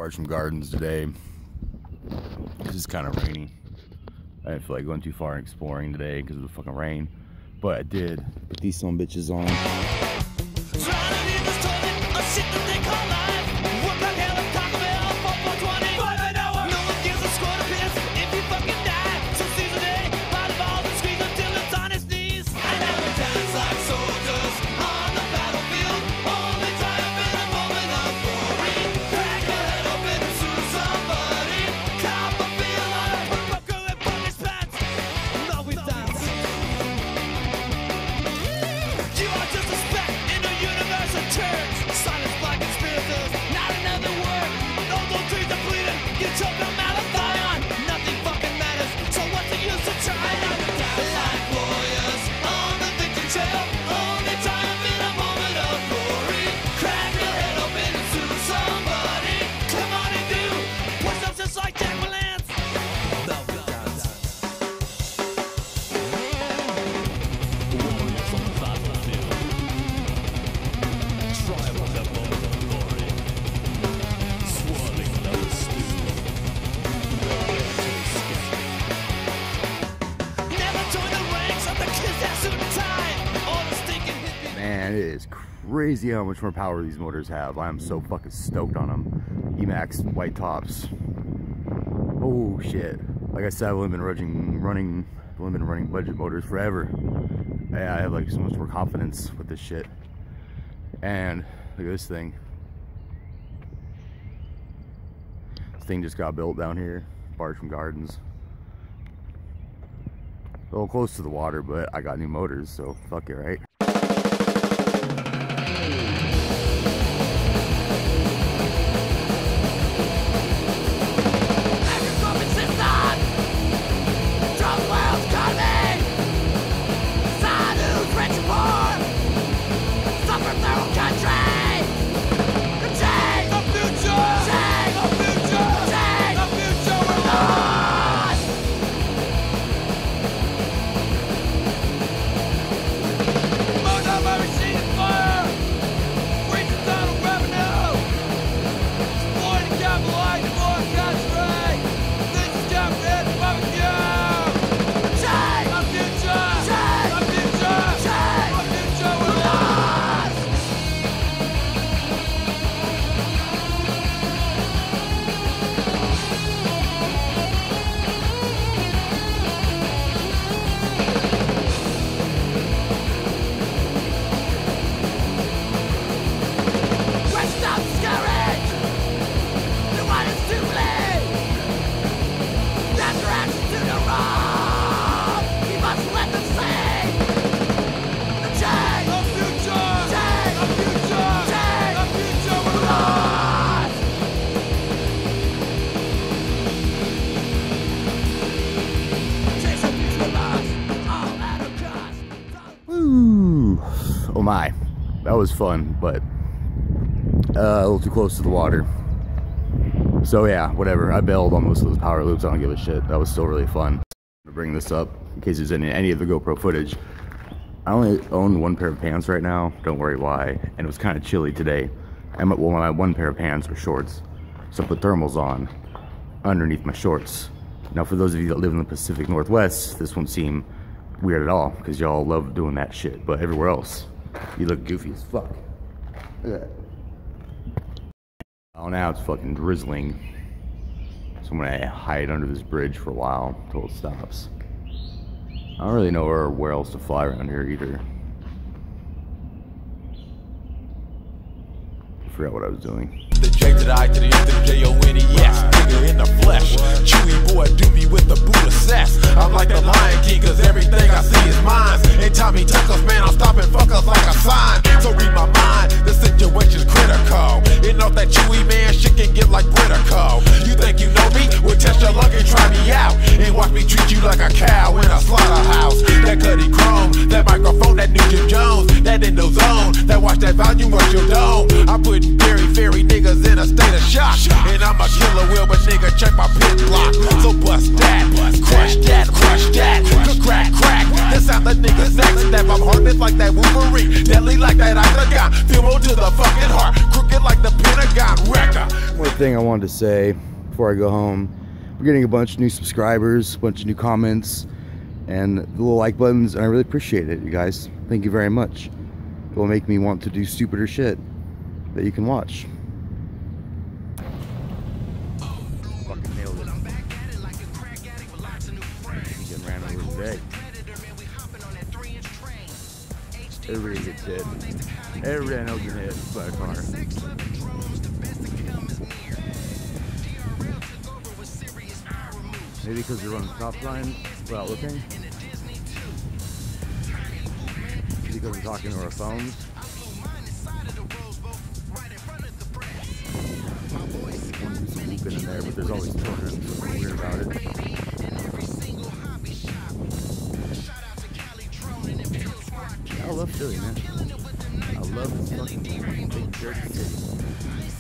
Bartram Gardens today. This is kind of rainy. I didn't feel like going too far and exploring today because of the fucking rain, but I did put these some bitches on. Man, it is crazy how much more power these motors have. I am so fucking stoked on them. Emax white tops. Oh shit. Like I said, I've only been running budget motors forever. Yeah, I have like so much more confidence with this shit. And look at this thing. This thing just got built down here, Bartram Gardens. A little close to the water, but I got new motors, so fuck it, right? Oh my, that was fun, but a little too close to the water. So yeah, whatever. I bailed on most of those power loops. I don't give a shit. That was still really fun. I'm gonna bring this up in case there's any of the GoPro footage. I only own one pair of pants right now. Don't worry why. And it was kind of chilly today. Well, my one pair of pants are shorts, so I put thermals on underneath my shorts. Now, for those of you that live in the Pacific Northwest, this won't seem weird at all because y'all love doing that shit. But everywhere else, you look goofy as fuck. Look at that. Oh, now it's fucking drizzling. So I'm gonna hide under this bridge for a while until it stops. I don't really know where else to fly around here either. I forgot what I was doing. The J to the I to the N to the J-O-N-E-S, nigga in the flesh. Chewy boy, doobie with the Buddha cess. I'm like the Lion King, cause everything I see is mine. And Tommy Tuckers, man, I'm stopping fuckers like a sign. So read my mind, the situation's critical. You know that Chewy man, shit can get like critical. You think you know me? Well, test your luck and try me out. And watch me treat you like a cow in a slaughterhouse. That Cuddy Chrome, that microphone, that new Jim Jones, that Endo Zone, that watch that volume, watch your dome. I'm putting very niggas in a state of shock. And I'm a killer wheel, but nigga, check my pit block. So bust that, crush that, crack. This how the niggas next step. I'm hardest like that Wolverine, deadly like that octagon. Feel more to the fucking heart, crooked like the Pentagon. Wrecker. One thing I wanted to say before I go home, we're getting a bunch of new subscribers, a bunch of new comments, and the little like buttons, and I really appreciate it, you guys. Thank you very much. It will make me want to do stupider shit that you can watch. Fucking nailed it. Getting ran over today. Everybody gets hit. Everybody I know gets hit by a car. Maybe because they're running stop signs without looking. Because we're talking to our phones. Want to do some looping in there, but there's always children, so something weird about it. I love Philly, man. I love this fucking big dirt city.